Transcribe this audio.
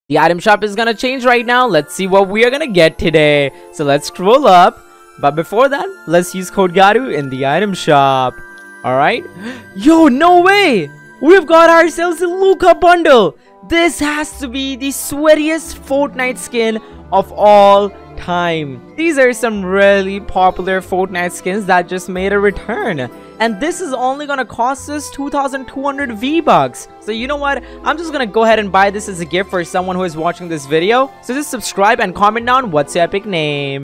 The item shop is gonna change right now. Let's see what we are gonna get today. So let's scroll up. But before that, let's use code GARU in the item shop. Alright. Yo, no way! We've got ourselves a Luca bundle. This has to be the sweatiest Fortnite skin of all time. These are some really popular Fortnite skins that just made a return. And this is only gonna cost us 2,200 V-Bucks. So you know what? I'm just gonna go ahead and buy this as a gift for someone who is watching this video. So just subscribe and comment down what's your epic name.